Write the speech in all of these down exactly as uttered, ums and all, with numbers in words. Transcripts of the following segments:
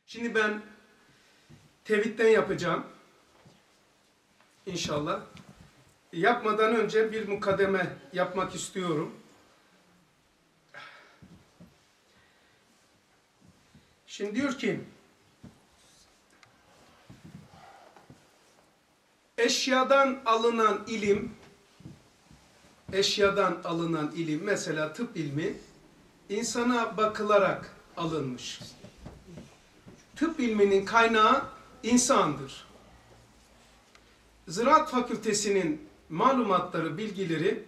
Şimdi ben tevhidden yapacağım. İnşallah. Yapmadan önce bir mukaddeme yapmak istiyorum. Şimdi diyor ki, eşyadan alınan ilim, eşyadan alınan ilim, mesela tıp ilmi, insana bakılarak alınmış. Tıp ilminin kaynağı insandır. Ziraat Fakültesinin malumatları, bilgileri,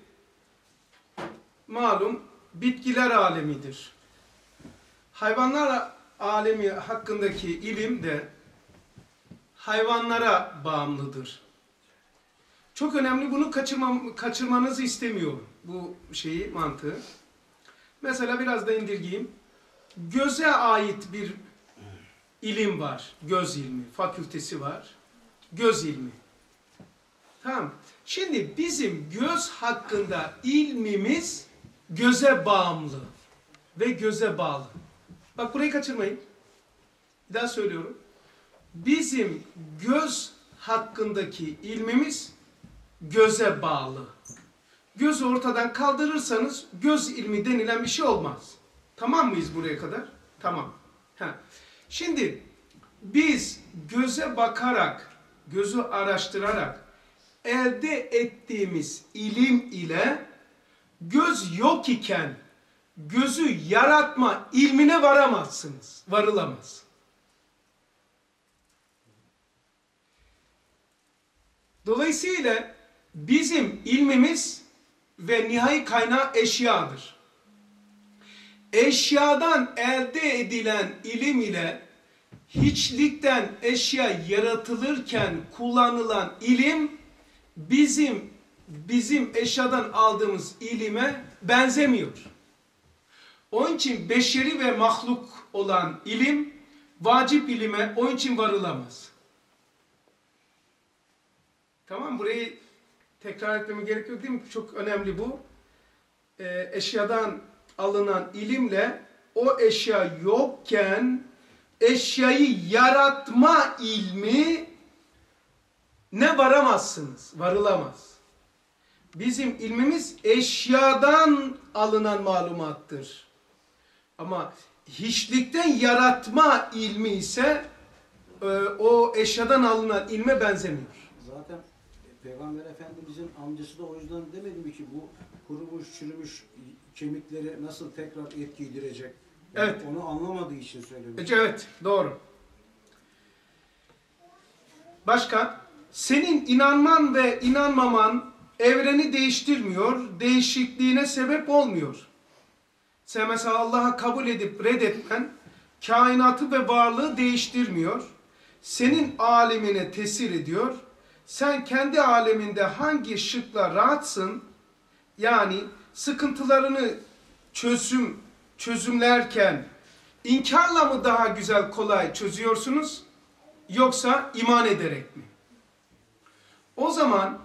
malum bitkiler alemidir. Hayvanlar alemi hakkındaki ilim de hayvanlara bağımlıdır. Çok önemli, bunu kaçırmam, kaçırmanızı istemiyorum, bu şeyi, mantığı. Mesela biraz da indirgeyim. Göze ait bir ilim var, göz ilmi, fakültesi var, göz ilmi. Tamam. Şimdi bizim göz hakkında ilmimiz göze bağımlı ve göze bağlı. Bak burayı kaçırmayın. Bir daha söylüyorum. Bizim göz hakkındaki ilmimiz göze bağlı. Gözü ortadan kaldırırsanız göz ilmi denilen bir şey olmaz. Tamam mıyız buraya kadar? Tamam. Ha. Şimdi biz göze bakarak, gözü araştırarak elde ettiğimiz ilim ile göz yok iken gözü yaratma ilmine varamazsınız. Varılamaz. Dolayısıyla bizim ilmimiz ve nihai kaynağı eşyadır. Eşyadan elde edilen ilim ile hiçlikten eşya yaratılırken kullanılan ilim bizim bizim eşyadan aldığımız ilime benzemiyor. Onun için beşeri ve mahluk olan ilim vacip ilime onun için varılamaz. Tamam, burayı tekrar etmeme gerek yok değil mi? Çok önemli bu. Ee, eşyadan alınan ilimle o eşya yokken eşyayı yaratma ilmi ne varamazsınız, varılamaz. Bizim ilmimiz eşyadan alınan malumattır. Ama hiçlikten yaratma ilmi ise e, o eşyadan alınan ilme benzemiyor. Zaten Peygamber Efendimizin amcası da o yüzden demedi mi ki bu kurumuş, çürümüş kemikleri nasıl tekrar et giydirecek? Yani evet. Onu anlamadığı için söylemiş. Evet, doğru. Başka? Senin inanman ve inanmaman evreni değiştirmiyor, değişikliğine sebep olmuyor. Sen mesela Allah'a kabul edip reddetmen kainatı ve varlığı değiştirmiyor. Senin alemine tesir ediyor. Sen kendi aleminde hangi şıkla rahatsın, yani sıkıntılarını çözüm çözümlerken inkarla mı daha güzel, kolay çözüyorsunuz, yoksa iman ederek mi? O zaman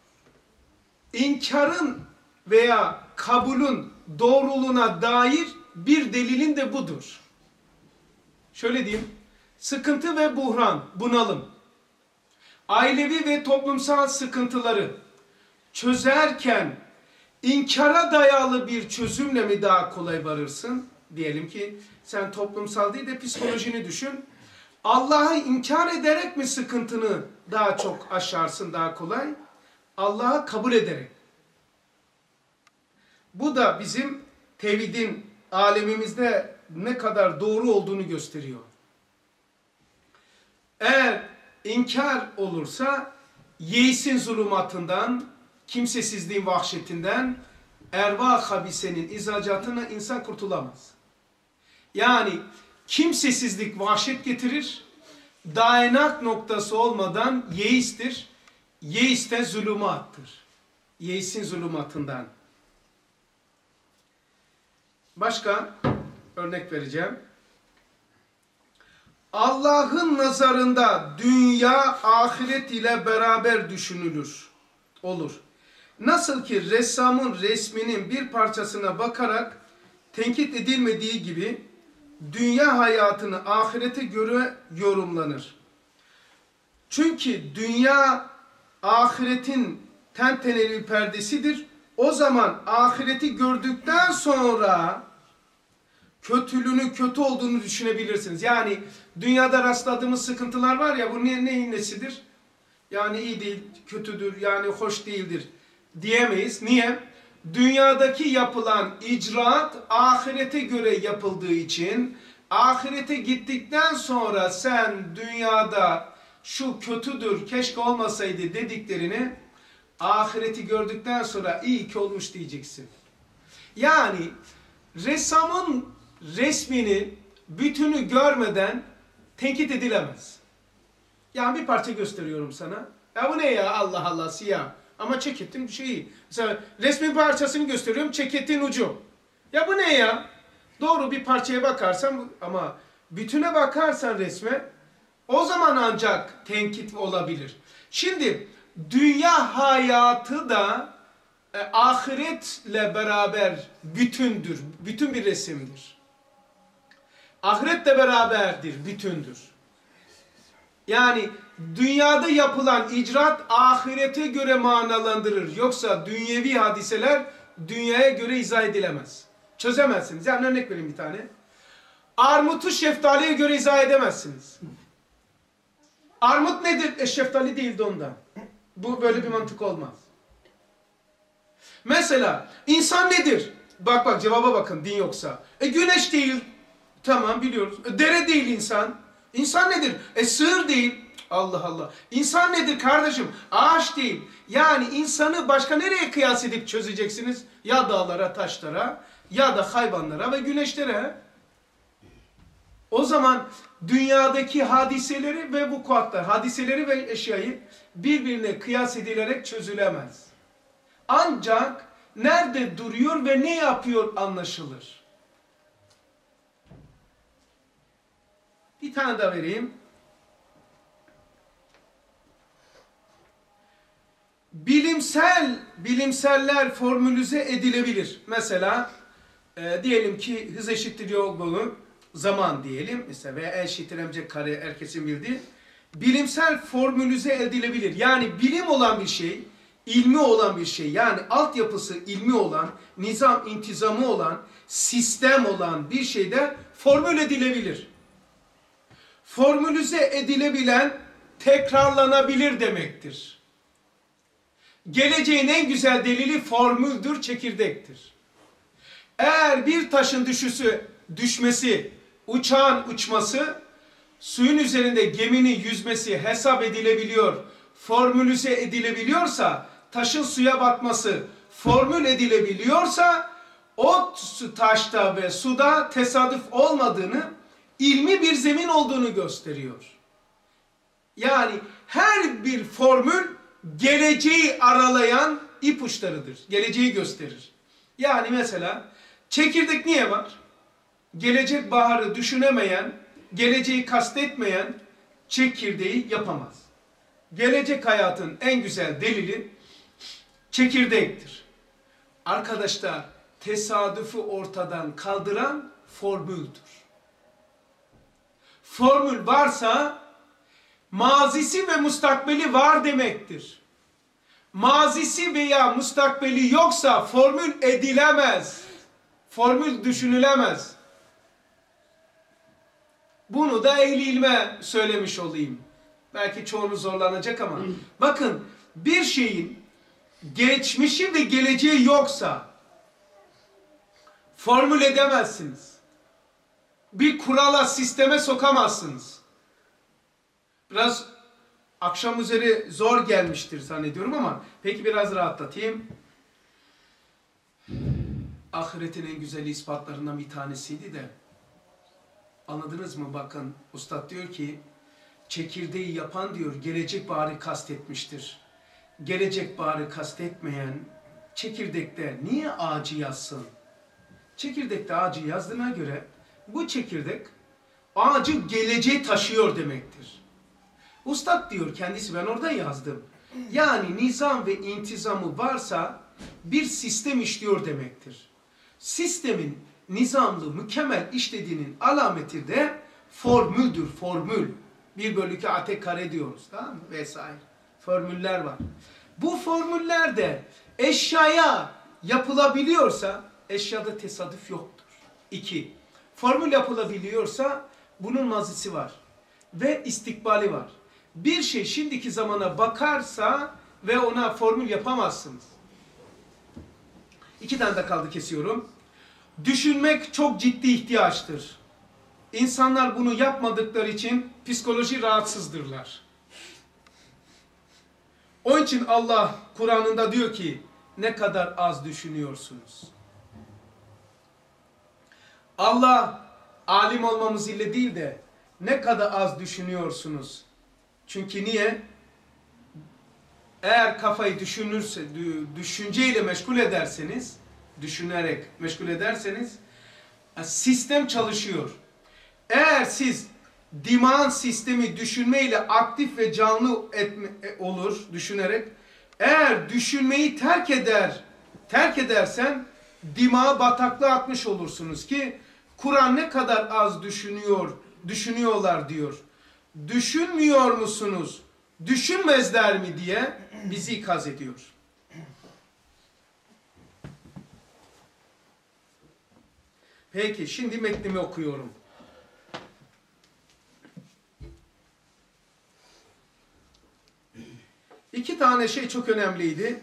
inkarın veya kabulün doğruluğuna dair bir delilin de budur. Şöyle diyeyim, sıkıntı ve buhran, bunalım, ailevi ve toplumsal sıkıntıları çözerken inkara dayalı bir çözümle mi daha kolay varırsın? Diyelim ki sen toplumsal değil de psikolojini düşün. Allah'ı inkar ederek mi sıkıntını daha çok aşarsın, daha kolay? Allah'ı kabul ederek. Bu da bizim tevhidin alemimizde ne kadar doğru olduğunu gösteriyor. Eğer inkar olursa yeisin zulümatından, kimsesizliğin vahşetinden, erva habisenin izacatına insan kurtulamaz. Yani kimsesizlik vahşet getirir, dayanak noktası olmadan yeistir, yeis de zulümattır. Yeisin zulümatından. Başka örnek vereceğim. Allah'ın nazarında dünya ahiret ile beraber düşünülür, olur. Nasıl ki ressamın resminin bir parçasına bakarak tenkit edilmediği gibi dünya hayatını ahirete göre yorumlanır. Çünkü dünya ahiretin tenteneli bir perdesidir. O zaman ahireti gördükten sonra kötülüğünün kötü olduğunu düşünebilirsiniz. Yani dünyada rastladığımız sıkıntılar var ya, bu ne, neyin nesidir? Yani iyi değil, kötüdür, yani hoş değildir diyemeyiz. Niye? Dünyadaki yapılan icraat ahirete göre yapıldığı için, ahirete gittikten sonra sen dünyada şu kötüdür, keşke olmasaydı dediklerini ahireti gördükten sonra iyi ki olmuş diyeceksin. Yani ressamın resmini bütünü görmeden tenkit edilemez. Yani bir parça gösteriyorum sana. Ya bu ne ya, Allah Allah, siyah. Ama ceketin şeyi. Mesela resmin parçasını gösteriyorum, ceketin ucu. Ya bu ne ya? Doğru, bir parçaya bakarsan ama bütüne bakarsan resme, o zaman ancak tenkit olabilir. Şimdi dünya hayatı da e, ahiretle beraber bütündür. Bütün bir resimdir. Ahiretle beraberdir, bütündür. Yani dünyada yapılan icraat ahirete göre manalandırır. Yoksa dünyevi hadiseler dünyaya göre izah edilemez. Çözemezsiniz. Yani örnek vereyim bir tane. Armutu şeftaliye göre izah edemezsiniz. Armut nedir? E şeftali değildi ondan. Bu böyle bir mantık olmaz. Mesela insan nedir? Bak bak cevaba bakın, din yoksa. E güneş değil. Tamam biliyoruz. E, dere değil insan. İnsan nedir? E sığır değil. Allah Allah. İnsan nedir kardeşim? Ağaç değil. Yani insanı başka nereye kıyas edip çözeceksiniz? Ya dağlara, taşlara, ya da hayvanlara ve güneşlere. O zaman dünyadaki hadiseleri ve vukuatlar, hadiseleri ve eşyayı birbirine kıyas edilerek çözülemez. Ancak nerede duruyor ve ne yapıyor anlaşılır. Bir tane daha vereyim. Bilimsel, bilimseller formülize edilebilir. Mesela e, diyelim ki hız eşittir yol boyu zaman diyelim. Mesela veya E eşittir mc kare, herkesin bildiği. Bilimsel formülize edilebilir. Yani bilim olan bir şey, ilmi olan bir şey, yani altyapısı ilmi olan, nizam, intizamı olan, sistem olan bir şeyde formül edilebilir. Formülize edilebilen tekrarlanabilir demektir. Geleceğin en güzel delili formüldür, çekirdektir. Eğer bir taşın düşüsü, düşmesi, uçağın uçması, suyun üzerinde geminin yüzmesi hesap edilebiliyor, formülize edilebiliyorsa, taşın suya batması formül edilebiliyorsa, o taşta ve suda tesadüf olmadığını, ilmi bir zemin olduğunu gösteriyor. Yani her bir formül geleceği aralayan ipuçlarıdır. Geleceği gösterir. Yani mesela çekirdek niye var? Gelecek baharı düşünemeyen, geleceği kastetmeyen çekirdeği yapamaz. Gelecek hayatın en güzel delili çekirdektir. Arkadaşlar, tesadüfü ortadan kaldıran formüldür. Formül varsa mazisi ve mustakbeli var demektir. Mazisi veya mustakbeli yoksa formül edilemez. Formül düşünülemez. Bunu da ehli ilme söylemiş olayım. Belki çoğunuz zorlanacak ama. Bakın, bir şeyin geçmişi ve geleceği yoksa formül edemezsiniz. Bir kurala, sisteme sokamazsınız. Biraz akşam üzeri zor gelmiştir zannediyorum ama peki biraz rahatlatayım. Ahiretin en güzel ispatlarından bir tanesiydi de, anladınız mı? Bakın, Üstad diyor ki, çekirdeği yapan diyor, gelecek baharı kastetmiştir. Gelecek baharı kastetmeyen çekirdekte niye ağacı yazsın? Çekirdekte ağacı yazdığına göre bu çekirdek ağacı geleceğe taşıyor demektir. Üstad diyor kendisi, ben orada yazdım. Yani nizam ve intizamı varsa bir sistem işliyor demektir. Sistemin nizamlı, mükemmel işlediğinin alameti de formüldür, formül. bir bölü iki at kare diyoruz, tamam mı? Vesaire. Formüller var. Bu formüller de eşyaya yapılabiliyorsa, eşyada tesadüf yoktur. İki, formül yapılabiliyorsa bunun mazisi var. Ve istikbali var. Bir şey şimdiki zamana bakarsa ve ona formül yapamazsınız. İki tane de kaldı, kesiyorum. Düşünmek çok ciddi ihtiyaçtır. İnsanlar bunu yapmadıkları için psikoloji rahatsızdırlar. Onun için Allah Kur'an'ında diyor ki ne kadar az düşünüyorsunuz. Allah alim olmamız ile değil de ne kadar az düşünüyorsunuz. Çünkü niye? Eğer kafayı düşünürse, düşünceyle meşgul ederseniz, düşünerek meşgul ederseniz sistem çalışıyor. Eğer siz dimağın sistemi düşünmeyle aktif ve canlı etme, olur düşünerek, eğer düşünmeyi terk eder, terk edersen dimağı bataklığa atmış olursunuz ki Kur'an ne kadar az düşünüyor, düşünüyorlar diyor. Düşünmüyor musunuz? Düşünmezler mi diye bizi ikaz ediyor. Peki şimdi metnimi okuyorum. İki tane şey çok önemliydi.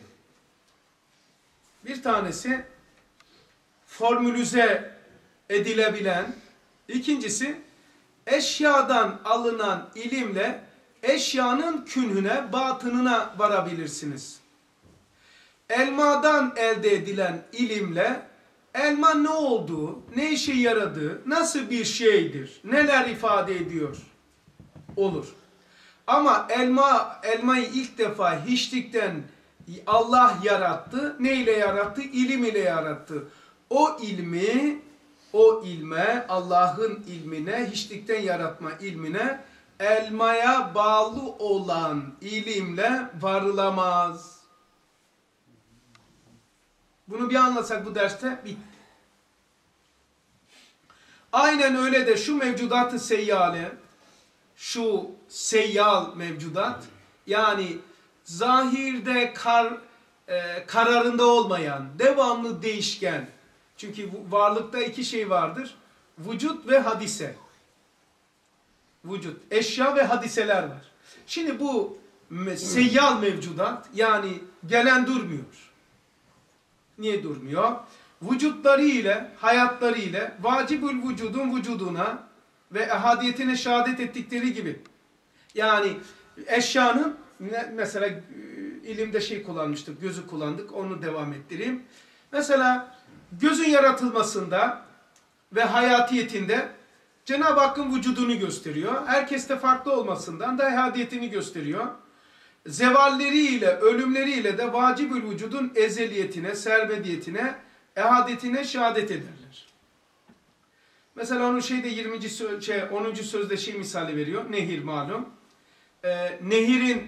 Bir tanesi formülize edilebilen, ikincisi eşyadan alınan ilimle eşyanın künhüne, batınına varabilirsiniz. Elmadan elde edilen ilimle elma ne olduğu, ne işe yaradığı, nasıl bir şeydir, neler ifade ediyor olur. Ama elma elmayı ilk defa hiçlikten Allah yarattı. Ne ile yarattı? İlim ile yarattı. O ilmi, o ilme, Allah'ın ilmine, hiçlikten yaratma ilmine, elmaya bağlı olan ilimle varılamaz. Bunu bir anlasak bu derste bitti. Aynen öyle de şu mevcudat-ı seyyale, şu seyyal mevcudat, yani zahirde kar, e, kararında olmayan, devamlı değişken. Çünkü varlıkta iki şey vardır. Vücut ve hadise. Vücut, eşya ve hadiseler var. Şimdi bu seyyal mevcudat, yani gelen durmuyor. Niye durmuyor? Vücutları ile, hayatları ile vacibül vücudun vücuduna ve ehadiyetine şehadet ettikleri gibi. Yani eşyanın, mesela ilimde şey kullanmıştık, gözü kullandık, onu devam ettireyim. Mesela gözün yaratılmasında ve hayatiyetinde Cenab-ı Hakk'ın vücudunu gösteriyor. Herkeste farklı olmasından da ehadiyetini gösteriyor. Zevalleriyle, ölümleriyle de vacibül vücudun ezeliyetine, servediyetine, ehadiyetine şehadet ederler. Mesela onun şeyde yirminci söz, şey, onuncu sözde şey misali veriyor. Nehir malum. Ee, nehirin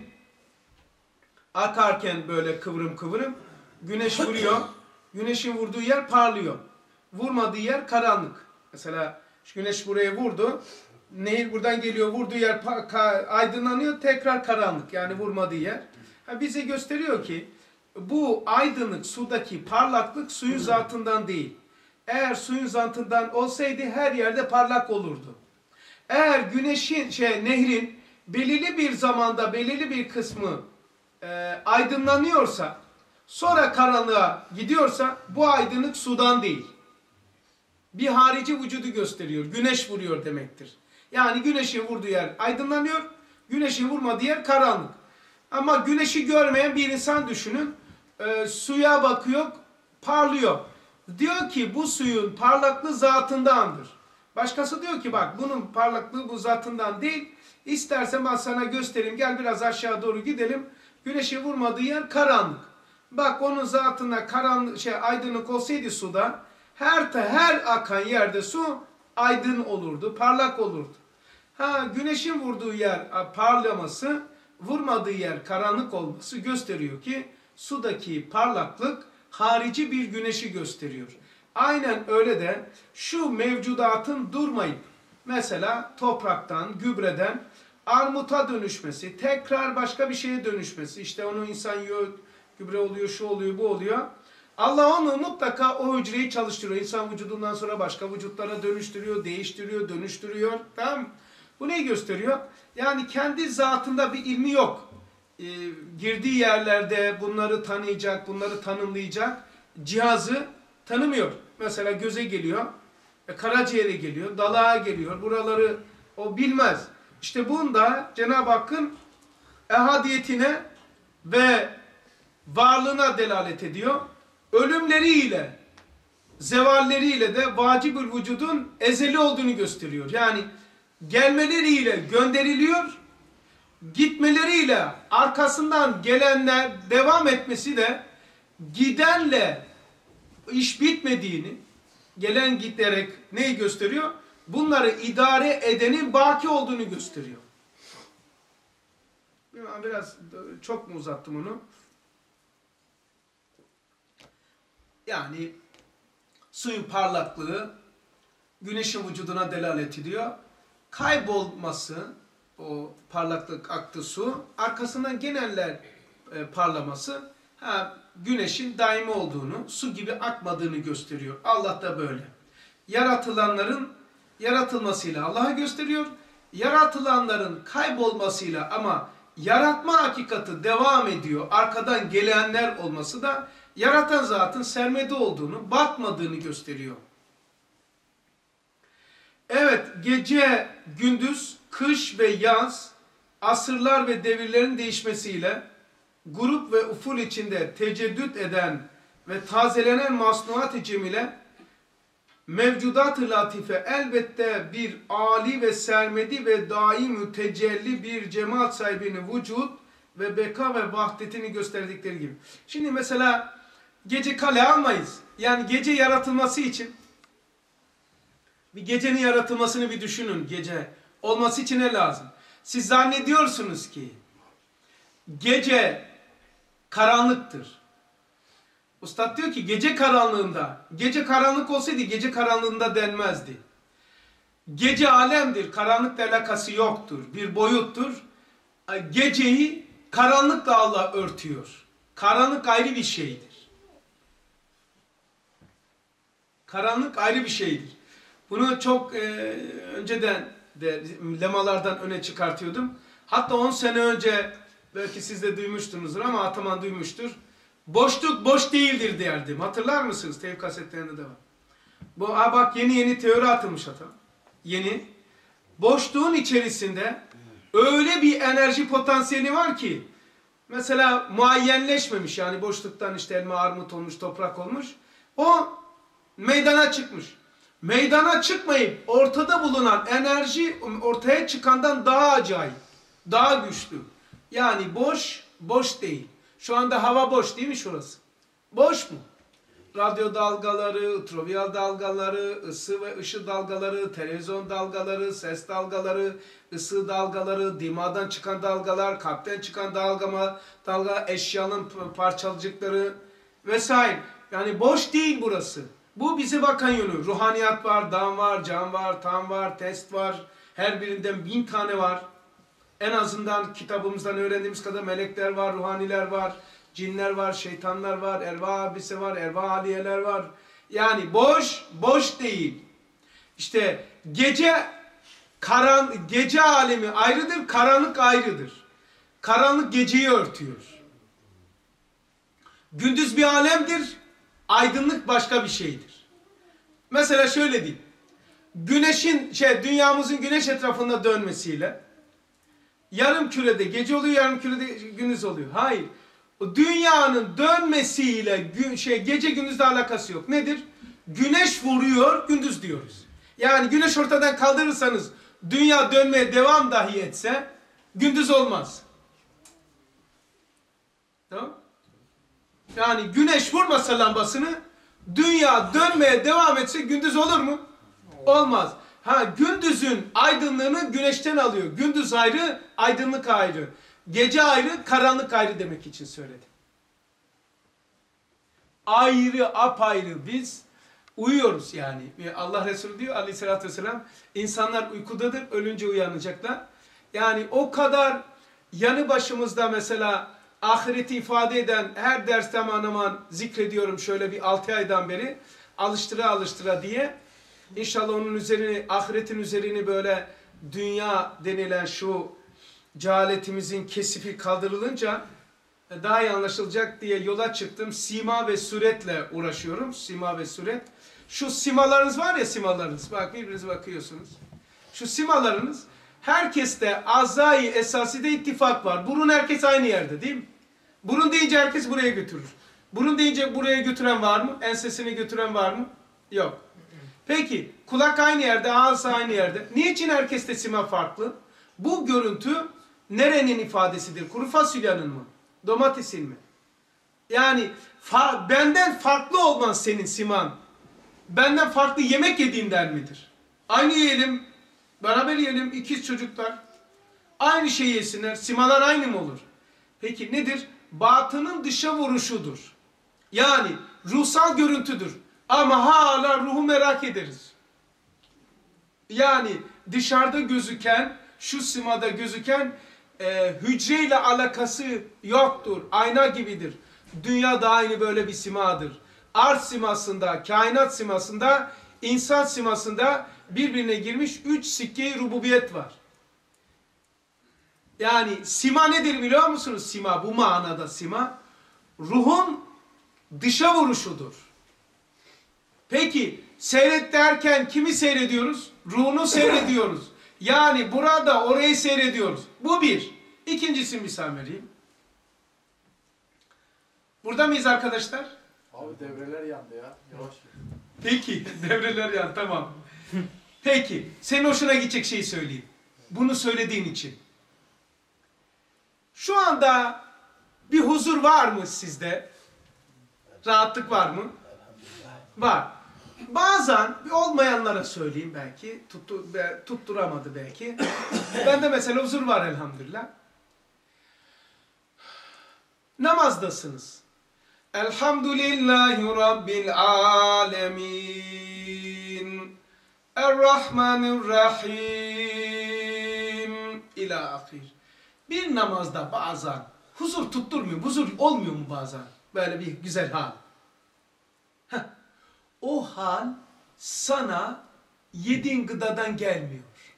akarken böyle kıvrım kıvrım güneş vuruyor. Güneşin vurduğu yer parlıyor. Vurmadığı yer karanlık. Mesela şu güneş buraya vurdu. Nehir buradan geliyor. Vurduğu yer aydınlanıyor. Tekrar karanlık. Yani vurmadığı yer. Ha, bize gösteriyor ki bu aydınlık, sudaki parlaklık suyun zatından değil. Eğer suyun zatından olsaydı her yerde parlak olurdu. Eğer güneşin, şey, nehrin belirli bir zamanda belirli bir kısmı e, aydınlanıyorsa, sonra karanlığa gidiyorsa bu aydınlık sudan değil. Bir harici vücudu gösteriyor. Güneş vuruyor demektir. Yani güneşin vurduğu yer aydınlanıyor, güneşin vurmadığı yer karanlık. Ama güneşi görmeyen bir insan düşünün, e, suya bakıyor, parlıyor. Diyor ki bu suyun parlaklığı zatındandır. Başkası diyor ki bak bunun parlaklığı bu zatından değil. İstersen ben sana göstereyim, gel biraz aşağı doğru gidelim. Güneşin vurmadığı yer karanlık. Bak onun zatına karanlık, şey, aydınlık olsaydı suda, her her akan yerde su aydın olurdu, parlak olurdu. Ha, güneşin vurduğu yer parlaması, vurmadığı yer karanlık olması gösteriyor ki sudaki parlaklık harici bir güneşi gösteriyor. Aynen öyle de şu mevcudatın durmayıp mesela topraktan, gübreden armuta dönüşmesi, tekrar başka bir şeye dönüşmesi, işte onu insan yiyor, gübre oluyor, şu oluyor, bu oluyor. Allah onu mutlaka o hücreyi çalıştırıyor. İnsan vücudundan sonra başka vücutlara dönüştürüyor, değiştiriyor, dönüştürüyor. Tamam mı? Bu neyi gösteriyor? Yani kendi zatında bir ilmi yok. Ee, girdiği yerlerde bunları tanıyacak, bunları tanımlayacak cihazı tanımıyor. Mesela göze geliyor, e, karaciğere geliyor, dalağa geliyor. Buraları o bilmez. İşte bunda Cenab-ı Hakk'ın ehadiyetine ve varlığına delalet ediyor. Ölümleriyle, zevalleriyle de vacibül vücudun ezeli olduğunu gösteriyor. Yani gelmeleriyle gönderiliyor, gitmeleriyle arkasından gelenler devam etmesi de gidenle iş bitmediğini, gelen giderek neyi gösteriyor? Bunları idare edenin baki olduğunu gösteriyor. Biraz çok mu uzattım onu? Yani suyun parlaklığı güneşin vücuduna delalet ediyor. Kaybolması, o parlaklık aktı su, arkasından geneller e, parlaması ha, güneşin daimi olduğunu, su gibi akmadığını gösteriyor. Allah da böyle. Yaratılanların yaratılmasıyla Allah'a gösteriyor. Yaratılanların kaybolmasıyla ama yaratma hakikati devam ediyor. Arkadan gelenler olması da yaratan zatın sermede olduğunu, batmadığını gösteriyor. Evet, gece, gündüz, kış ve yaz, asırlar ve devirlerin değişmesiyle grup ve uful içinde teceddüt eden ve tazelenen masnuat-ı cemile, mevcudat-ı latife elbette bir âli ve sermedi ve daim tecelli bir cemaat sahibinin vücut ve beka ve vahdetini gösterdikleri gibi. Şimdi mesela gece kale almayız. Yani gece yaratılması için bir gecenin yaratılmasını bir düşünün. Gece olması için ne lazım? Siz zannediyorsunuz ki gece karanlıktır. Ustad diyor ki gece karanlığında, gece karanlık olsaydı gece karanlığında denmezdi. Gece alemdir, karanlıkla alakası yoktur, bir boyuttur. Geceyi karanlıkla Allah örtüyor. Karanlık ayrı bir şeydir. Karanlık ayrı bir şeydir. Bunu çok e, önceden de lemalardan öne çıkartıyordum. Hatta on sene önce belki siz de duymuştunuzdur ama Ataman duymuştur. Boşluk boş değildir derdim. Hatırlar mısınız? Tevhid kasetlerinde de var. Bu ha bak yeni yeni teori atılmış Ataman. Yeni. Boşluğun içerisinde öyle bir enerji potansiyeli var ki mesela muayyenleşmemiş, yani boşluktan işte elma armut olmuş, toprak olmuş. O meydana çıkmış. Meydana çıkmayıp ortada bulunan enerji ortaya çıkandan daha acayip, daha güçlü. Yani boş, boş değil. Şu anda hava boş değil mi şurası? Boş mu? Radyo dalgaları, ultraviyal dalgaları, ısı ve ışık dalgaları, televizyon dalgaları, ses dalgaları, ısı dalgaları, dimadan çıkan dalgalar, kalpten çıkan dalgama, dalga, eşyanın parçalacıkları vesaire. Yani boş değil burası. Bu bize bakan yönü. Ruhaniyat var, dan var, can var, tam var, test var. Her birinden bin tane var. En azından kitabımızdan öğrendiğimiz kadar melekler var, ruhaniler var, cinler var, şeytanlar var, erva abisi var, erva aliyeler var. Yani boş, boş değil. İşte gece karan gece alemi ayrıdır, karanlık ayrıdır. Karanlık geceyi örtüyor. Gündüz bir alemdir, aydınlık başka bir şeydir. Mesela şöyle diyeyim. Güneşin şey dünyamızın güneş etrafında dönmesiyle yarım kürede gece oluyor, yarım kürede gündüz oluyor. Hayır. O dünyanın dönmesiyle gün, şey gece gündüzle alakası yok. Nedir? Güneş vuruyor, gündüz diyoruz. Yani güneş ortadan kaldırırsanız dünya dönmeye devam dahi etse gündüz olmaz. Tamam? Yani güneş vurmasa lambasını dünya dönmeye devam etse gündüz olur mu? Olmaz. Ha, gündüzün aydınlığını güneşten alıyor. Gündüz ayrı, aydınlık ayrı. Gece ayrı, karanlık ayrı demek için söyledim. Ayrı, apayrı biz Uyuyoruz yani. Allah Resulü diyor aleyhissalatü vesselam, insanlar uykudadır, ölünce uyanacaklar. Yani o kadar yanı başımızda mesela ahireti ifade eden her derste aman aman zikrediyorum şöyle bir altı aydan beri alıştıra alıştıra diye. İnşallah onun üzerine, ahiretin üzerini böyle dünya denilen şu cehaletimizin kesifi kaldırılınca daha iyi anlaşılacak diye yola çıktım. Sima ve suretle uğraşıyorum. Sima ve suret. Şu simalarınız var ya, simalarınız. Bak birbirinize bakıyorsunuz. Şu simalarınız, herkeste azai esaside ittifak var. Burun herkes aynı yerde değil mi? Burun deyince herkes buraya götürür. Burun deyince buraya götüren var mı? Ensesini götüren var mı? Yok. Peki kulak aynı yerde, ağız aynı yerde. Niçin herkeste sima farklı? Bu görüntü nerenin ifadesidir? Kuru fasulyenin mi? Domatesin mi? Yani fa benden farklı olman senin siman. Benden farklı yemek yediğinden midir? Aynı yiyelim, beraber yiyelim, ikiz çocuklar. Aynı şeyi yesinler, simalar aynı mı olur? Peki nedir? Batının dışa vuruşudur. Yani ruhsal görüntüdür. Ama hala ruhu merak ederiz. Yani dışarıda gözüken, şu simada gözüken e, hücreyle alakası yoktur. Ayna gibidir. Dünya da aynı böyle bir simadır. Arz simasında, kainat simasında, insan simasında birbirine girmiş üç sikke-i rububiyet var. Yani sima nedir biliyor musunuz? Sima, bu manada sima, ruhun dışa vuruşudur. Peki seyret derken kimi seyrediyoruz? Ruhunu seyrediyoruz. Yani burada orayı seyrediyoruz. Bu bir. İkincisi misal vereyim. Burada mıyız arkadaşlar? Abi devreler yandı ya. Yavaş. Peki devreler yandı, tamam. Peki senin hoşuna gidecek şeyi söyleyeyim. Bunu söylediğin için. Şu anda bir huzur var mı sizde? Rahatlık var mı? Var. Bazen olmayanlara söyleyeyim belki. Tuttu, tutturamadı belki. Bende mesela huzur var elhamdülillah. Namazdasınız. Elhamdülillahi Rabbil alemin. Errahmanirrahim. İlâ ahir. Bir namazda bazen huzur tutturmuyor. Huzur olmuyor mu bazen? Böyle bir güzel hal. Heh. O hal sana yediğin gıdadan gelmiyor.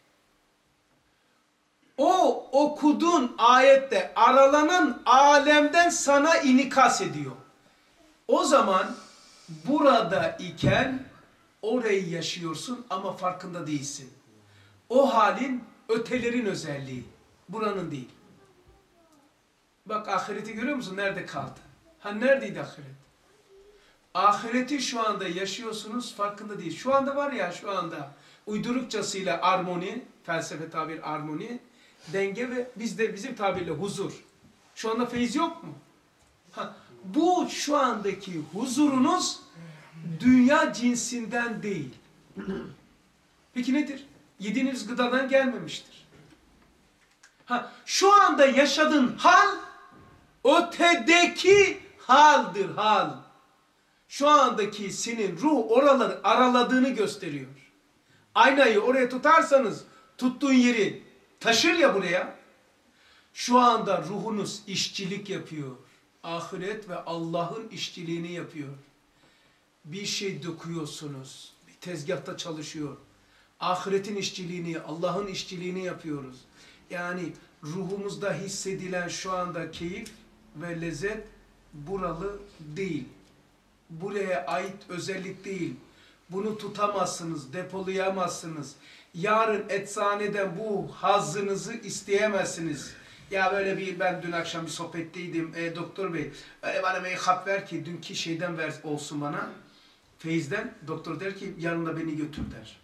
O okuduğun ayette aralanan alemden sana inikas ediyor. O zaman burada iken orayı yaşıyorsun ama farkında değilsin. O halin ötelerin özelliği. Buranın değil. Bak ahireti görüyor musun? Nerede kaldı? Ha neredeydi ahiret? Ahireti şu anda yaşıyorsunuz, farkında değil. Şu anda var ya, şu anda uydurukçasıyla armoni, felsefe tabir armoni, denge ve bizde bizim tabirle huzur. Şu anda feyiz yok mu? Ha, bu şu andaki huzurunuz dünya cinsinden değil. Peki nedir? Yediğiniz gıdadan gelmemiştir. Ha, şu anda yaşadığın hal ötedeki haldir, hal. Şu andaki senin ruh oraları araladığını gösteriyor. Aynayı oraya tutarsanız tuttuğun yeri taşır ya buraya. Şu anda ruhunuz işçilik yapıyor. Ahiret ve Allah'ın işçiliğini yapıyor. Bir şey döküyorsunuz. Bir tezgahta çalışıyor. Ahiretin işçiliğini, Allah'ın işçiliğini yapıyoruz. Yani ruhumuzda hissedilen şu anda keyif ve lezzet buralı değil. Buraya ait özellik değil. Bunu tutamazsınız, depolayamazsınız. Yarın eczaneden bu hazzınızı isteyemezsiniz. Ya böyle bir, ben dün akşam bir sohbetteydim, e, doktor bey, öyle bana bir hap ver ki dünkü şeyden ver olsun bana, feyizden. Doktor der ki yarın da beni götür der.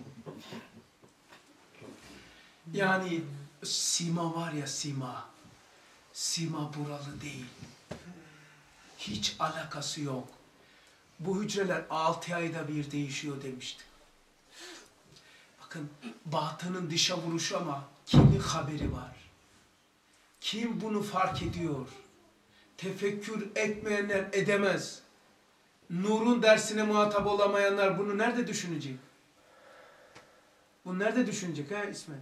Yani sima var ya, sima. Sima buralı değil. Hiç alakası yok. Bu hücreler altı ayda bir değişiyor demiştim. Bakın batının dışa vuruşu ama kimin haberi var? Kim bunu fark ediyor? Tefekkür etmeyenler edemez. Nur'un dersine muhatap olamayanlar bunu nerede düşünecek? Bunu nerede düşünecek ha İsmet?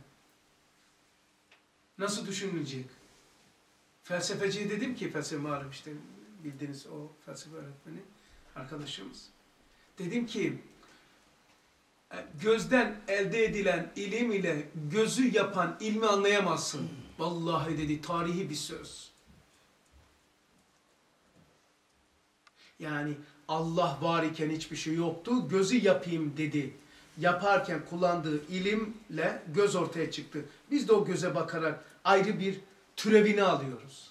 Nasıl düşünülecek? Felsefeciye dedim ki, felsefe malum işte bildiğiniz o felsefe öğretmeni arkadaşımız. Dedim ki gözden elde edilen ilim ile gözü yapan ilmi anlayamazsın. Vallahi dedi, tarihi bir söz. Yani Allah var iken hiçbir şey yoktu. Gözü yapayım dedi. Yaparken kullandığı ilimle göz ortaya çıktı. Biz de o göze bakarak ayrı bir türevini alıyoruz.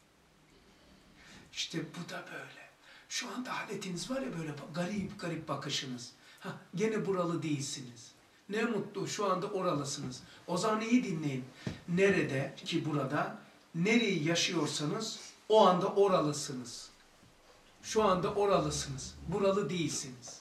İşte bu da böyle. Şu anda haletiniz var ya, böyle garip garip bakışınız. Ha, gene buralı değilsiniz. Ne mutlu şu anda oralısınız. O zaman iyi dinleyin. Nerede ki burada, nereyi yaşıyorsanız o anda oralısınız. Şu anda oralısınız. Buralı değilsiniz.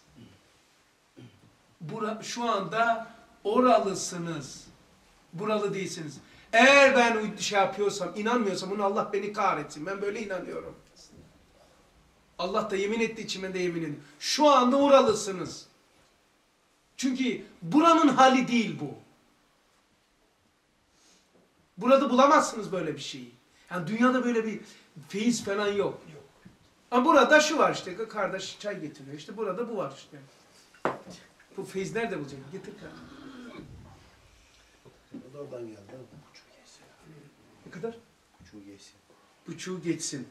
Bura, şu anda oralısınız. Buralı değilsiniz. Eğer ben şey yapıyorsam, inanmıyorsam bunu Allah beni kahretsin. Ben böyle inanıyorum. Allah da yemin ettiği için ben de yemin ediyorum. Şu anda oralısınız. Çünkü buranın hali değil bu. Burada bulamazsınız böyle bir şeyi. Yani dünyada böyle bir feyiz falan yok. Ama burada şu var işte, kardeş çay getiriyor. İşte burada bu var işte. Bu feyiz nerede bulacak? Getir kardeşim. O da oradan geldi. Ne kadar? Buçuğu geçsin. Buçuğu geçsin.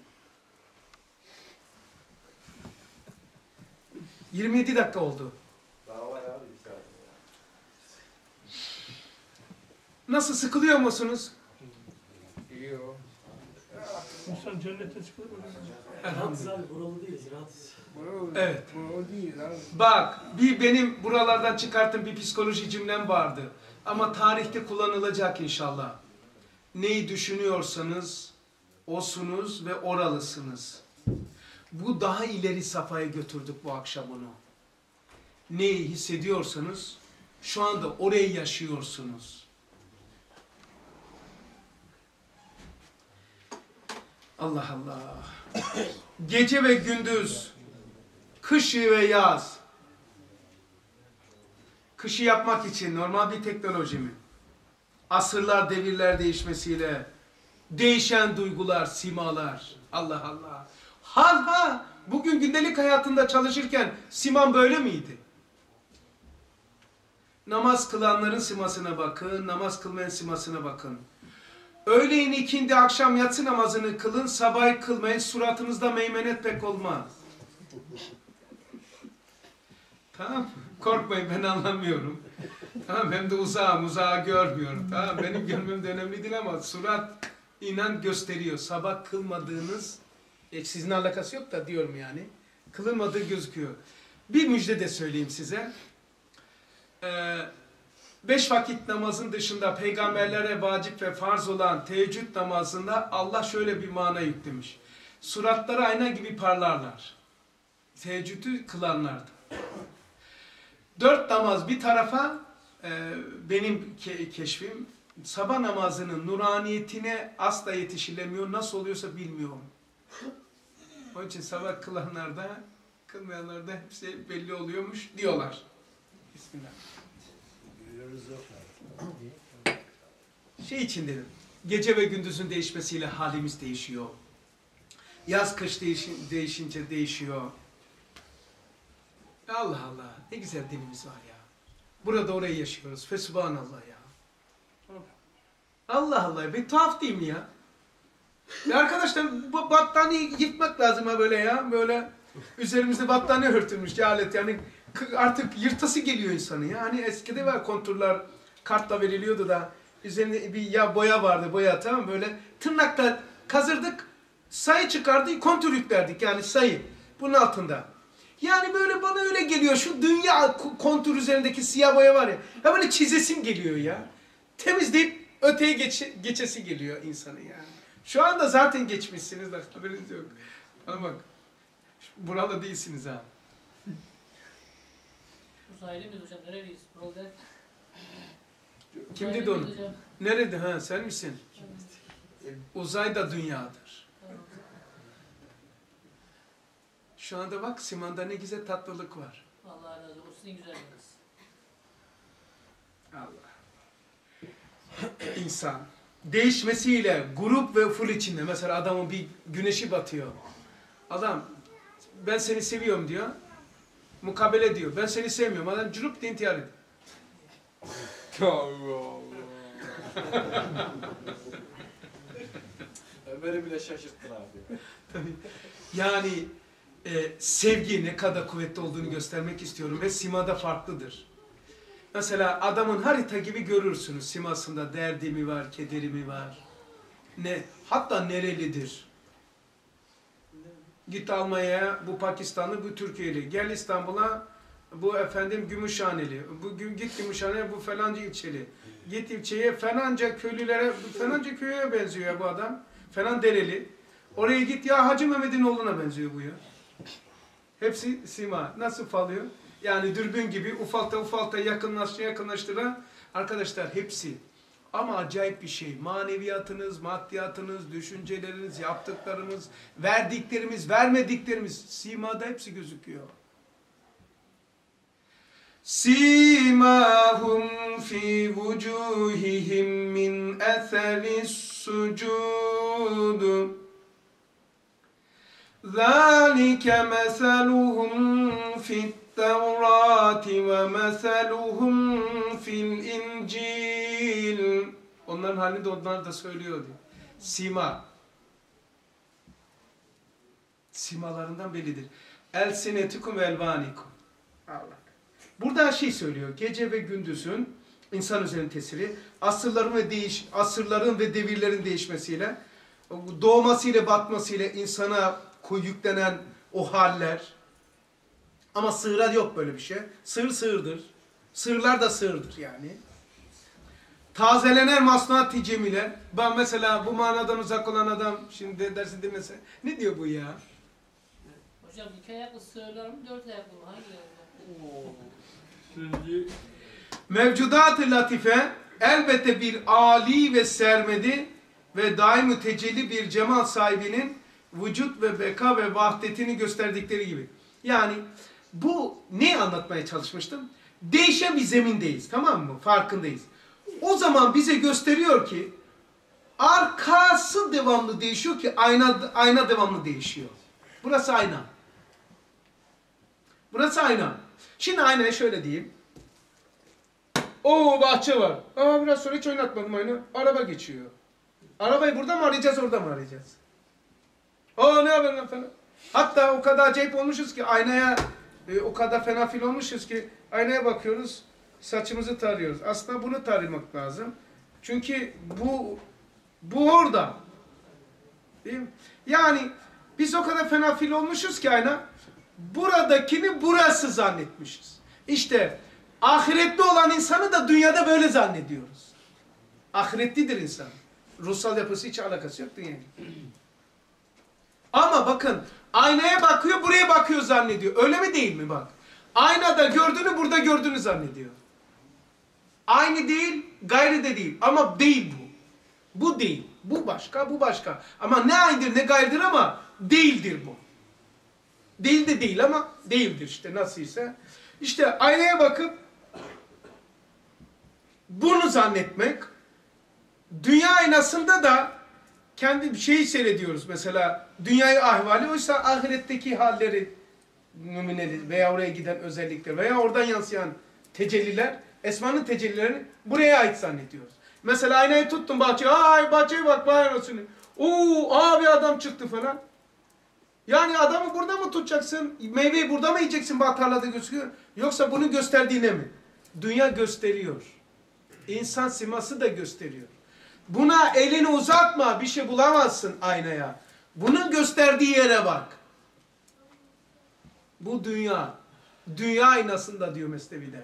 yirmi yedi dakika oldu. Daha var abi bir saat. Nasıl, sıkılıyor musunuz? Yok. İnsan cennete çıkılır mı? Elhamdülillah. Rahatız abi, buralı değiliz, rahatız. Evet. O değil abi. Bak, bir benim buralardan çıkarttığım bir psikoloji cümlem vardı. Ama tarihte kullanılacak inşallah. Neyi düşünüyorsanız osunuz ve oralısınız. Bu daha ileri safhaya götürdük bu akşam onu. Neyi hissediyorsanız şu anda orayı yaşıyorsunuz. Allah Allah. Gece ve gündüz, kışı ve yaz. Kışı yapmak için normal bir teknoloji mi? Asırlar, devirler değişmesiyle değişen duygular, simalar. Allah Allah. Ha ha, bugün gündelik hayatında çalışırken siman böyle miydi? Namaz kılanların simasına bakın, namaz kılmayan simasına bakın. Öğleyin, ikindi, akşam yatsı namazını kılın, sabah kılmayın, suratınızda meymenet pek olmaz. Tamam, korkmayın, ben anlamıyorum. Tamam, hem de uzağım, uzağı görmüyorum. Tamam, benim görmem de önemli değil ama surat inan gösteriyor. Sabah kılmadığınız, e, sizin alakası yok da diyorum yani, kılınmadığı gözüküyor. Bir müjde de söyleyeyim size. Ee, beş vakit namazın dışında peygamberlere vacip ve farz olan teheccüd namazında Allah şöyle bir mana yüklemiş. Suratları ayna gibi parlarlar. Teheccüdü kılanlardı. Dört namaz bir tarafa, e, benim ke keşfim, sabah namazının nuraniyetine asla yetişilemiyor. Nasıl oluyorsa bilmiyorum. Onun için sabah kılanlarda, kılmayanlarda hepsi belli oluyormuş diyorlar. Bismillah. Şey için dedim, gece ve gündüzün değişmesiyle halimiz değişiyor. Yaz kış değişin, değişince değişiyor. Allah Allah, ne güzel dinimiz var ya. Burada orayı yaşıyoruz. Fesubhanallah ya. Allah Allah, bir tuhaf değil mi ya? Ya arkadaşlar, bu battaniye yırtmak lazım ha böyle ya. Böyle üzerimizde battaniye örtülmüş alet yani. Artık yırtası geliyor insanın ya. Hani eskide var konturlar, kartla veriliyordu da üzerinde bir ya boya vardı, boya, tamam, böyle tırnakla kazırdık, sayı çıkardı, kontur yüklerdik yani sayı bunun altında. Yani böyle bana öyle geliyor, şu dünya kontur üzerindeki siyah boya var ya, ya böyle çizesim geliyor ya. Temizleyip öteye geç, geçesi geliyor insanın yani. Şu anda zaten geçmişsiniz de haberiniz yok. Bana bak, buralı değilsiniz ha. Uzaylı mıyız hocam? Nereliyiz? Buralı. Kim dedi onu? Nerede? Ha, sen misin? Uzay da dünyadır. Şu anda bak simanda ne güzel tatlılık var. Allah razı olsun. O sizin güzelliğiniz. Allah. İnsan değişmesiyle grup ve full içinde. Mesela adamın bir güneşi batıyor. Adam ben seni seviyorum diyor. Mukabele diyor. Ben seni sevmiyorum. Adam cürup diye intihar ediyor. Allah Allah. Ömer'i bile şaşırttın abi. Yani e, sevgi ne kadar kuvvetli olduğunu göstermek istiyorum ve simada farklıdır. Mesela adamın harita gibi görürsünüz simasında derdi mi var, kederi mi var. Ne? Hatta nerelidir? Git Almanya'ya bu Pakistanlı, bu Türkiye'li. Gel İstanbul'a bu efendim Gümüşhaneli. Bu git Gümüşhane'ye bu falanca ilçeli. Git ilçeye falanca köylülere, falanca köye benziyor ya bu adam. Falan dereli. Oraya git ya Hacı Mehmet'in oğluna benziyor bu ya. Hepsi sima. Nasıl falıyor? Yani dürbün gibi ufalta ufalta yakınlaştıra yakınlaştıra. Arkadaşlar hepsi. Ama acayip bir şey. Maneviyatınız, maddiyatınız, düşünceleriniz, yaptıklarımız, verdiklerimiz, vermediklerimiz. Simada hepsi gözüküyor. Simahum fi vucuhihim min eseris sucud. Zalike meseluhum fit Tevrati ve meseluhum fil İncil. Onların halini de onlar da söylüyordu. Sima. Simalarından bellidir. Elsinetikum ve elvanikum. Allah. Burada şey söylüyor. Gece ve gündüzün insan üzerine tesiri, asırların ve değiş, asırların ve devirlerin değişmesiyle, doğmasıyla batmasıyla insana yüklenen o haller. Ama sığıra yok böyle bir şey. Sığır sığırdır. Sığırlar da sığırdır yani. Tazelenen masnuat-i cemile. Ben mesela bu manadan uzak olan adam şimdi dersin demese ne diyor bu ya? Hocam iki ayaklı sığırlar mı, dört ayaklı mı? Hangileri? Şimdi Mevcudat-ı latife elbette bir âli ve sermedi ve daim-ı tecelli bir cemal sahibinin vücut ve beka ve vahdetini gösterdikleri gibi. Yani bu ne anlatmaya çalışmıştım? Değişen bir zemindeyiz, tamam mı? Farkındayız. O zaman bize gösteriyor ki arkası devamlı değişiyor ki ayna ayna devamlı değişiyor. Burası ayna. Burası ayna. Şimdi aynaya şöyle diyeyim. Oo bahçe var. Aa biraz sonra hiç oynatmadım ayna. Araba geçiyor. Arabayı burada mı arayacağız, orada mı arayacağız? Aa ne haber lan falan. Hatta o kadar acayip olmuşuz ki aynaya e, o kadar fena fil olmuşuz ki aynaya bakıyoruz, saçımızı tarıyoruz. Aslında bunu taramak lazım. Çünkü bu bu orada. Değil mi? Yani biz o kadar fena fil olmuşuz ki ayna buradakini burası zannetmişiz. İşte ahiretli olan insanı da dünyada böyle zannediyoruz. Ahiretlidir insan. Ruhsal yapısı hiç alakası yok dünyayla. Ama bakın aynaya bakıyor, buraya bakıyor zannediyor. Öyle mi değil mi bak? Aynada gördüğünü burada gördüğünü zannediyor. Aynı değil, gayrı de değil. Ama değil bu. Bu değil. Bu başka, bu başka. Ama ne aynıdır ne gayrıdır ama değildir bu. Değil de değil ama değildir işte nasılsa. İşte aynaya bakıp bunu zannetmek, dünya aynasında da kendi bir şeyi seyrediyoruz mesela dünyayı ahvali, oysa ahiretteki halleri mümineli veya oraya giden özellikler veya oradan yansıyan tecelliler, esmanın tecellilerini buraya ait zannediyoruz. Mesela aynayı tuttum bahçeye, ay bahçeye bak vay anasını, ooo abi adam çıktı falan. Yani adamı burada mı tutacaksın, meyveyi burada mı yiyeceksin bak tarlada gözüküyor, yoksa bunu gösterdiğine mi? Dünya gösteriyor. İnsan siması da gösteriyor. Buna elini uzatma, bir şey bulamazsın aynaya. Bunun gösterdiği yere bak. Bu dünya. Dünya aynasında diyor Mesnevi'de.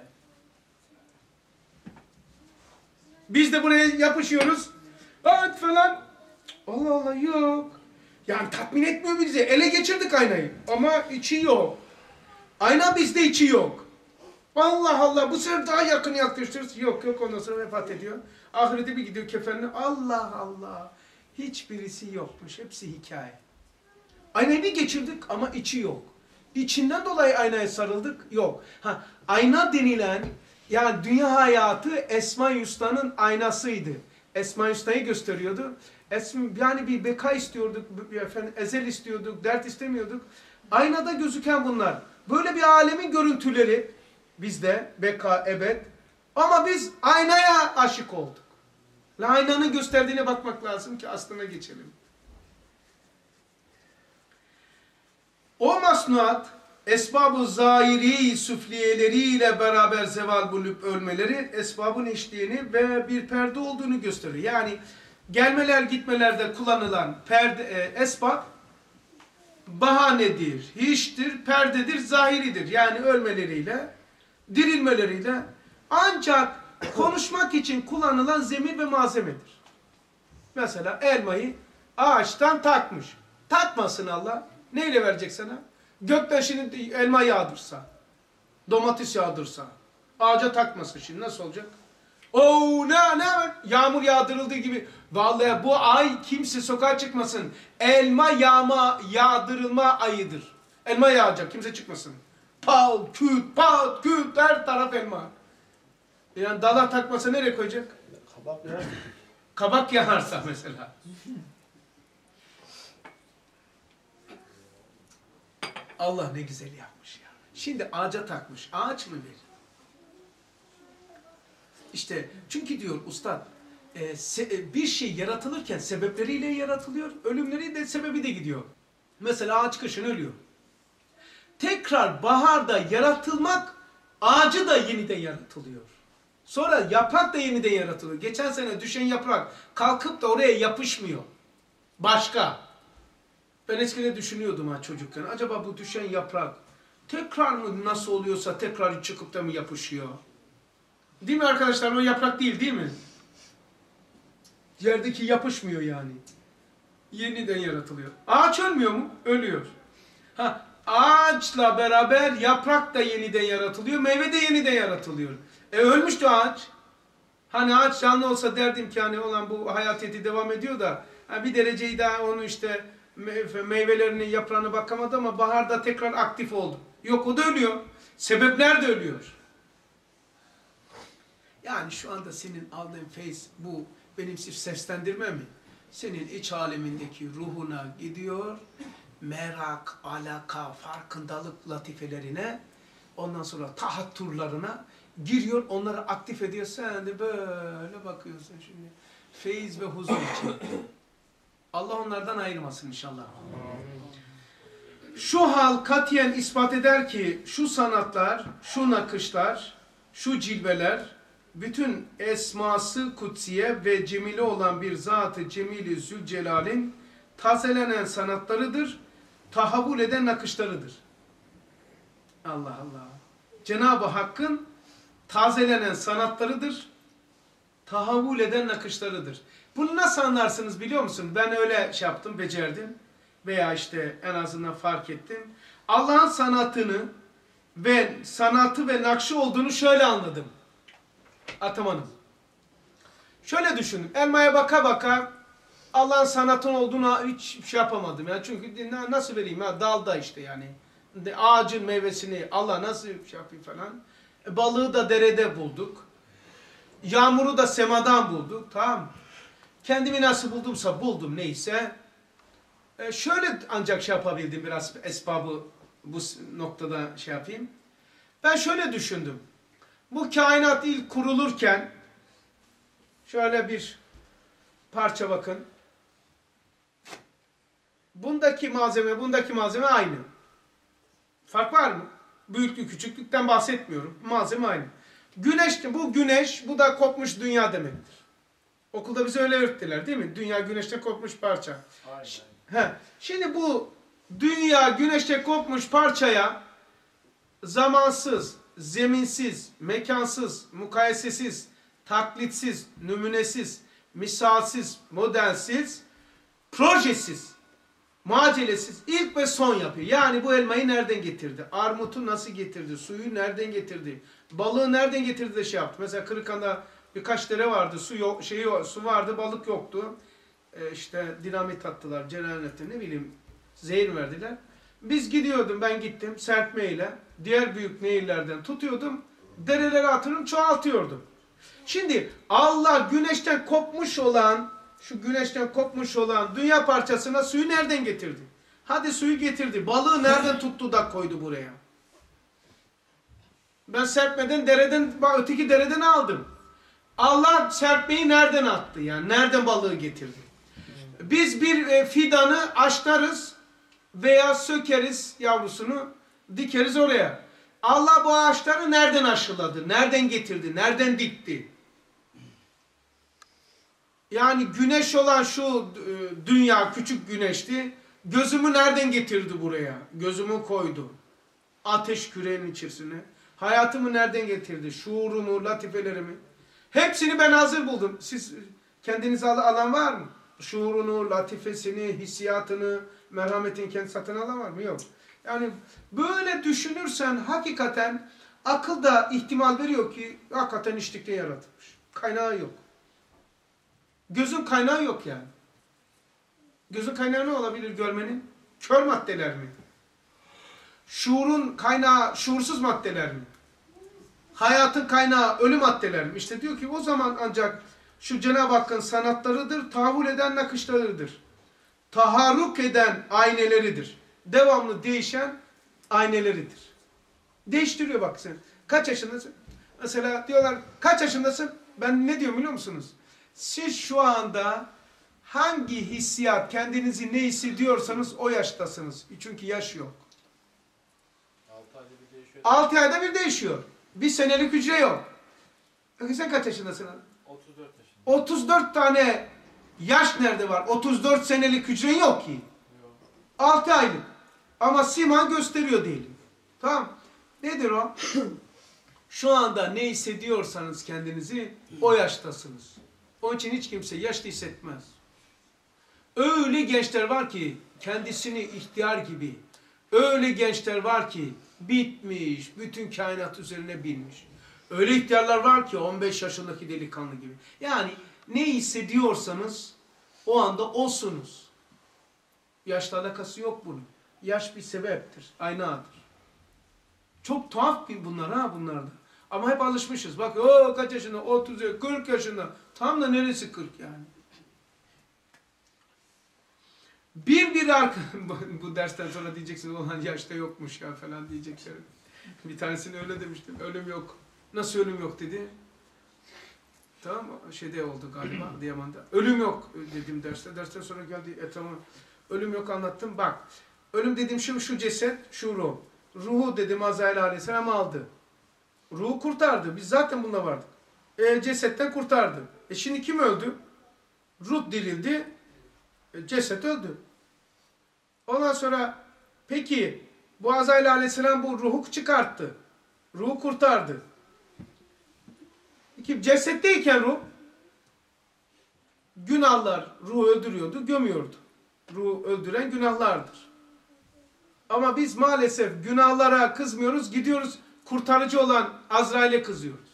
Biz de buraya yapışıyoruz. Evet falan. Allah Allah yok. Yani tatmin etmiyor bizi. Ele geçirdik aynayı. Ama içi yok. Ayna bizde, içi yok. Allah Allah, bu sefer daha yakın yaklaştırırız. Yok yok, ondan sonra vefat ediyor. Ahirete bir gidiyor kefenine. Allah Allah. Hiçbirisi yokmuş. Hepsi hikaye. Aynayı bir geçirdik ama içi yok. İçinden dolayı aynaya sarıldık? Yok. Ha, ayna denilen, yani dünya hayatı Esma-i Hüsna'nın aynasıydı. Esma-i Hüsna'yı gösteriyordu. Esma, yani bir beka istiyorduk, bir efendim, ezel istiyorduk, dert istemiyorduk. Aynada gözüken bunlar. Böyle bir alemin görüntüleri bizde, beka, ebed. Ama biz aynaya aşık olduk. Ve aynanın gösterdiğine bakmak lazım ki aslına geçelim. O masnuat, esbab-ı zahiri süfliyeleriyle beraber zeval bulup ölmeleri, esbabın eşliğini ve bir perde olduğunu gösteriyor. Yani gelmeler gitmelerde kullanılan perde, e, esbab, bahanedir, hiçtir, perdedir, zahiridir. Yani ölmeleriyle, dirilmeleriyle ancak konuşmak için kullanılan zemin ve malzemedir. Mesela elmayı ağaçtan takmış. Takmasın Allah. Neyle verecek sana? Gökten şimdi elma yağdırsa, domates yağdırsa, ağaca takmasın şimdi nasıl olacak? Oo ne ne var? Yağmur yağdırıldığı gibi. Vallahi bu ay kimse sokağa çıkmasın. Elma yağma yağdırılma ayıdır. Elma yağacak, kimse çıkmasın. Pal, küt, pat, küt, her taraf elma. Yani dala takmasa nereye koyacak? Kabak ya. Kabak yağarsa mesela. Allah ne güzel yapmış ya. Şimdi ağaca takmış. Ağaç mı verir? İşte çünkü diyor ustad, e, se, bir şey yaratılırken sebepleriyle yaratılıyor. Ölümleri de sebebi de gidiyor. Mesela ağaç kışın ölüyor. Tekrar baharda yaratılmak, ağacı da yeniden yaratılıyor. Sonra yaprak da yeniden yaratılıyor. Geçen sene düşen yaprak kalkıp da oraya yapışmıyor. Başka. Ben eskiden düşünüyordum ha çocukken. Acaba bu düşen yaprak tekrar mı nasıl oluyorsa tekrar çıkıp da mı yapışıyor? Değil mi arkadaşlar? O yaprak değil değil mi? Yerdeki yapışmıyor yani. Yeniden yaratılıyor. Ağaç ölmüyor mu? Ölüyor. Ha, ağaçla beraber yaprak da yeniden yaratılıyor. Meyve de yeniden yaratılıyor. E ölmüştü ağaç. Hani ağaç canlı olsa derdim ki hani olan bu hayatiyeti devam ediyor da ha, bir dereceyi daha onu işte meyvelerinin yaprağına bakamadı ama baharda tekrar aktif oldu. Yok o da ölüyor. Sebepler de ölüyor. Yani şu anda senin aldığın feyiz bu benim sırf seslendirme mi? Senin iç alemindeki ruhuna gidiyor. Merak, alaka, farkındalık latifelerine, ondan sonra tahatturlarına giriyor, onları aktif ediyor. Sen de böyle bakıyorsun şimdi. Feyiz ve huzur için. Allah onlardan ayırmasın inşallah. Şu hal katiyen ispat eder ki şu sanatlar, şu nakışlar, şu cilveler, bütün esması kutsiye ve cemili olan bir zat-ı cemili Zülcelal'in tazelenen sanatlarıdır, tahavvül eden nakışlarıdır. Allah Allah. Cenab-ı Hakk'ın tazelenen sanatlarıdır, tahavvül eden nakışlarıdır. Bunu nasıl anlarsınız biliyor musun? Ben öyle şey yaptım, becerdim veya işte en azından fark ettim. Allah'ın sanatını ve sanatı ve nakşı olduğunu şöyle anladım. Atamanım. Şöyle düşündüm. Elmaya baka baka Allah'ın sanatın olduğuna hiç şey yapamadım. Yani çünkü nasıl vereyim ya dalda işte yani. Ağacın meyvesini Allah nasıl şey yapayım falan. E, balığı da derede bulduk. Yağmuru da semadan bulduk. Tamam. Kendimi nasıl buldumsa buldum neyse. E, şöyle ancak şey yapabildim biraz esbabı bu noktada şey yapayım. Ben şöyle düşündüm. Bu kainat ilk kurulurken şöyle bir parça bakın. Bundaki malzeme, bundaki malzeme aynı. Fark var mı? Büyüklük, küçüklükten bahsetmiyorum. Malzeme aynı. Güneş, bu güneş, bu da kopmuş dünya demektir. Okulda bize öyle öğrettiler değil mi? Dünya güneşte kopmuş parça. Aynen. He. Şimdi bu dünya güneşte kopmuş parçaya zamansız, zeminsiz, mekansız, mukayesesiz, taklitsiz, nümunesiz, misalsiz, modelsiz, projesiz, macelesiz ilk ve son yapıyor. Yani bu elmayı nereden getirdi? Armutu nasıl getirdi? Suyu nereden getirdi? Balığı nereden getirdi de şey yaptı. Mesela Kırıkhan'da birkaç dere vardı. Su yok, şeyi su vardı, balık yoktu. Ee, işte dinamit attılar, cereyan etti, ne bileyim zehir verdiler. Biz gidiyordum, ben gittim serpmeyle. Diğer büyük nehirlerden tutuyordum. Derelere atırım, çoğaltıyordum. Şimdi Allah güneşten kopmuş olan, şu güneşten kopmuş olan dünya parçasına suyu nereden getirdi? Hadi suyu getirdi. Balığı nereden tuttu da koydu buraya? Ben serpmeden dereden, öteki dereden aldım. Allah serpmeyi nereden attı? Yani nereden balığı getirdi? Biz bir e, fidanı açlarız veya sökeriz yavrusunu, dikeriz oraya. Allah bu ağaçları nereden aşıladı? Nereden getirdi? Nereden dikti? Yani güneş olan şu e, dünya küçük güneşti. Gözümü nereden getirdi buraya? Gözümü koydu. Ateş küreğinin içerisine. Hayatımı nereden getirdi? Şuurumu, latifelerimi. Hepsini ben hazır buldum. Siz kendinize alan var mı? Şuurunu, latifesini, hissiyatını, merhametini kendi satın alan var mı? Yok. Yani böyle düşünürsen hakikaten akıl da ihtimal veriyor ki hakikaten içlikten yaratılmış. Kaynağı yok. Gözün kaynağı yok yani. Gözün kaynağı ne olabilir görmenin? Kör maddeler mi? Şuurun kaynağı şuursuz maddeler mi? Hayatın kaynağı ölü maddeler mi? İşte diyor ki o zaman ancak şu Cenab-ı Hakk'ın sanatlarıdır, tahavvül eden nakışlarıdır. Taharruk eden ayneleridir. Devamlı değişen ayneleridir. Değiştiriyor bak sen. Kaç yaşındasın? Mesela diyorlar kaç yaşındasın? Ben ne diyorum biliyor musunuz? Siz şu anda hangi hissiyat, kendinizi ne hissediyorsanız o yaştasınız. Çünkü yaş yok. altı ayda bir değişiyor. altı ayda bir değişiyor. Bir senelik hücre yok. Peki sen kaç yaşındasın? otuz dört yaşında. otuz dört tane yaş nerede var? otuz dört senelik hücren yok ki. Yok. altı aylık. Ama siman gösteriyor diyelim. Tamam. Nedir o? Şu anda ne hissediyorsanız kendinizi o yaştasınız. Onun için hiç kimse yaşlı hissetmez. Öyle gençler var ki kendisini ihtiyar gibi. Öyle gençler var ki bitmiş, bütün kainat üzerine binmiş. Öyle ihtiyarlar var ki on beş yaşındaki delikanlı gibi. Yani ne hissediyorsanız o anda olsunuz. Yaşla alakası yok bunun. Yaş bir sebeptir, aynadır. Çok tuhaf bir bunlar ha bunlarda. Ama hep alışmışız. Bak o kaç yaşında, otuz, kırk yaşında. Tam da neresi kırk yani. Bir bir arka... Bu dersten sonra diyeceksiniz olan yaşta yokmuş ya falan diyecekler. Bir tanesini öyle demiştim. Ölüm yok. Nasıl ölüm yok dedi. Tamam mı? Şeyde oldu galiba Adıyaman'da. Ölüm yok dedim derste. Dersten sonra geldi etrafıma. Ölüm yok anlattım. Bak. Ölüm dediğim şu, şu ceset, şu ruh. Ruhu dedim Azrail Aleyhisselam aldı. Ruhu kurtardı. Biz zaten bununla vardık. E, cesetten kurtardı. E şimdi kim öldü? Ruh dirildi. E, ceset öldü. Ondan sonra peki bu Azrail Aleyhisselam bu ruhu çıkarttı. Ruhu kurtardı. Peki cesetteyken ruh günahlar ruhu öldürüyordu, gömüyordu. Ruhu öldüren günahlardır. Ama biz maalesef günahlara kızmıyoruz, gidiyoruz kurtarıcı olan Azrail'e kızıyoruz.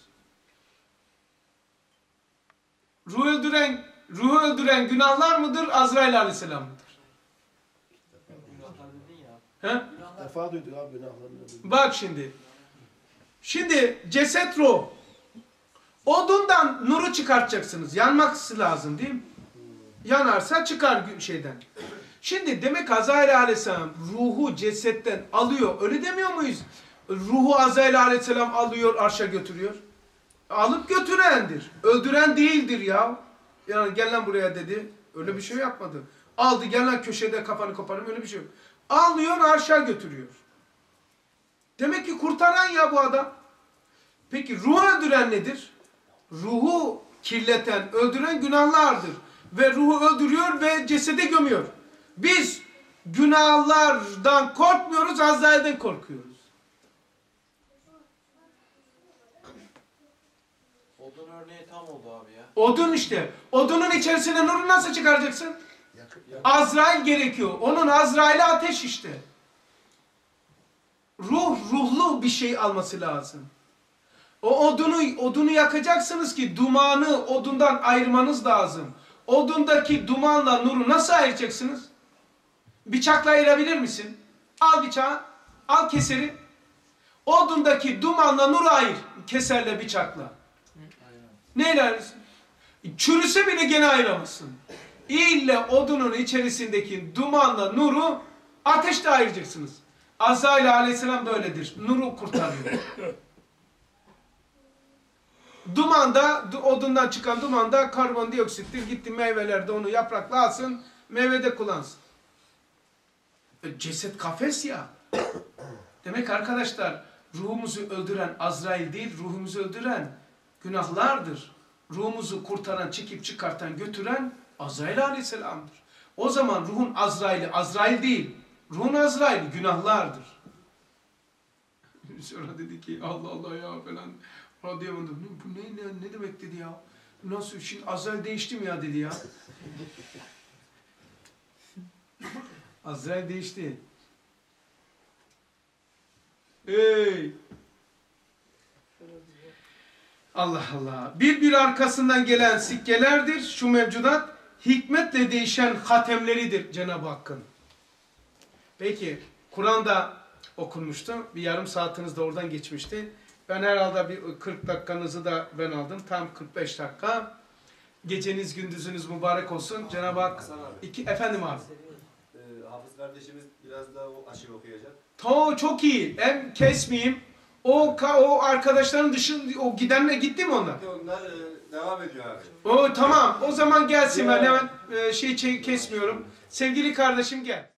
Ruhu öldüren, ruhu öldüren günahlar mıdır, Azrail Aleyhisselam mıdır? Günahlar dedin ya. He? Defa duyduk abi günahlarını. Bak şimdi. Şimdi ceset ruh. Odundan nuru çıkartacaksınız. Yanması lazım değil mi? Yanarsa çıkar şeyden. Şimdi demek Azrail Aleyhisselam ruhu cesetten alıyor. Öyle demiyor muyuz? Ruhu Azrail Aleyhisselam alıyor, arşa götürüyor. Alıp götürendir. Öldüren değildir ya. Yani gel lan buraya dedi. Öyle bir şey yapmadı. Aldı gel lan köşede kafanı koparım öyle bir şey yok. Alıyor arşa götürüyor. Demek ki kurtaran ya bu adam. Peki ruhu öldüren nedir? Ruhu kirleten, öldüren günahlardır. Ve ruhu öldürüyor ve cesede gömüyor. Biz günahlardan korkmuyoruz, Azrail'den korkuyoruz. Odun örneği tam oldu abi ya. Odun işte. Odunun içerisine nuru nasıl çıkaracaksın? Yakıp Azrail gerekiyor. Onun Azrail'i ateş işte. Ruh, ruhlu bir şey alması lazım. O odunu, odunu yakacaksınız ki dumanı odundan ayırmanız lazım. Odundaki dumanla nuru nasıl ayıracaksınız? Bıçakla ayırabilir misin? Al bıçağı, al keseri. Odundaki dumanla nuru ayır. Keserle, bıçakla. Neyle ayırırsın? Çürüse bile gene ayıramazsın. İlle odunun içerisindeki dumanla nuru ateşle ayıracaksınız. Azrail aleyhisselam böyledir. Nuru kurtarıyor. Dumanda, odundan çıkan dumanda karbondioksittir. Gitti meyvelerde onu yaprakla alsın, meyvede kullansın. E, ceset kafes ya. Demek arkadaşlar, ruhumuzu öldüren Azrail değil, ruhumuzu öldüren günahlardır. Ruhumuzu kurtaran, çekip çıkartan, götüren Azrail aleyhisselamdır. O zaman ruhun Azrail'i Azrail değil, ruhun Azrail'i günahlardır. Sonra dedi ki Allah Allah ya falan. Radıyamadım. Bu ne, ne, ne demek dedi ya. Nasıl şimdi Azrail değişti mi ya dedi ya. Azrail değişti. Ey! Allah Allah. Bir bir arkasından gelen sikkelerdir. Şu mevcudat hikmetle değişen hatemleridir Cenab-ı Hakk'ın. Peki Kur'an'da okunmuştu. Bir yarım saatiniz de oradan geçmişti. Ben herhalde bir kırk dakikanızı da ben aldım. Tam kırk beş dakika. Geceniz gündüzünüz mübarek olsun. Cenab-ı Hak iki efendim abi. Ee, Hafız kardeşimiz biraz daha o aşırı okuyacak. To çok iyi. Hem kesmeyeyim. O o arkadaşların dışında o gidenle gitti mi onlar? Onlar e, devam ediyor abi. O tamam. O zaman gelsin, ben hemen e, şey kesmiyorum. Sevgili kardeşim gel.